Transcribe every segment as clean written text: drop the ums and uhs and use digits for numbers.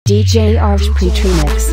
DJ Arch Pre-Remix.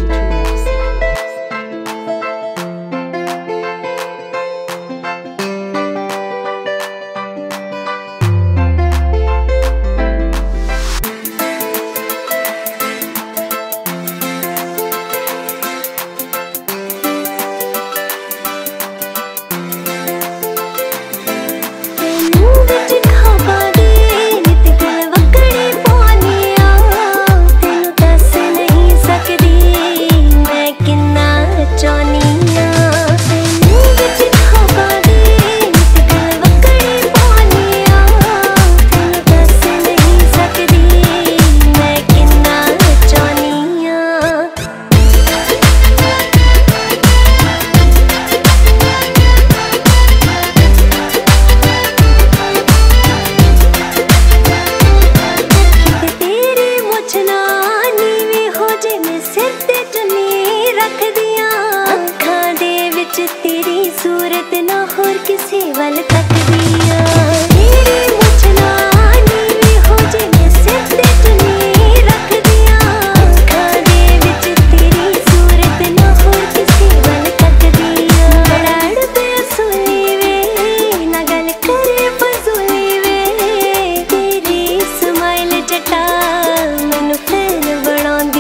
तेरी सूरत ना होर किसी वल तक दिया तेरी मुझना नीवी हो जे मैं सिर ते चुनी रख दिया अखां दे विच तेरी सूरत ना होर किसी वल तक दिया लड़ पे सुनी वे ना गल करे फजूली वे तेरी स्माइल जटा मैनू फैन बनांदी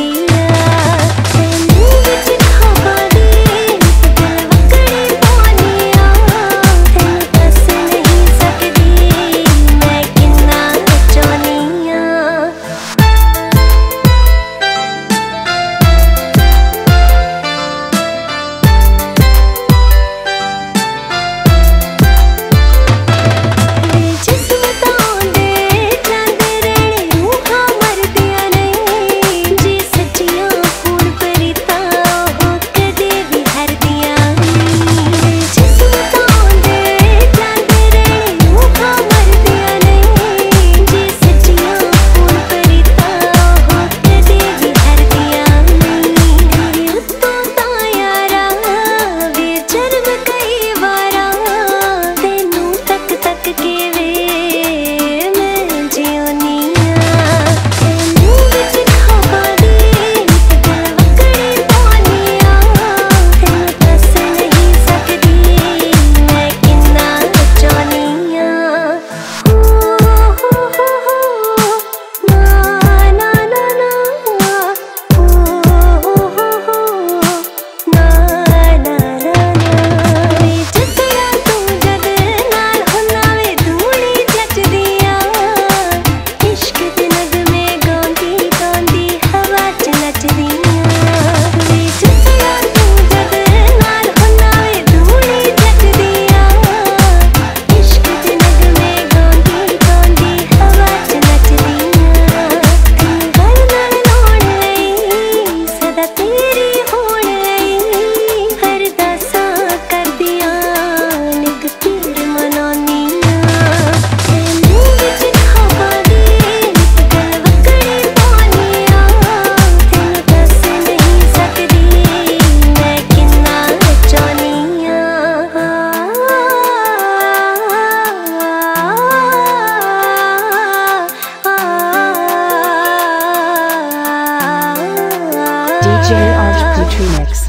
DJ Arch Pre-Remix.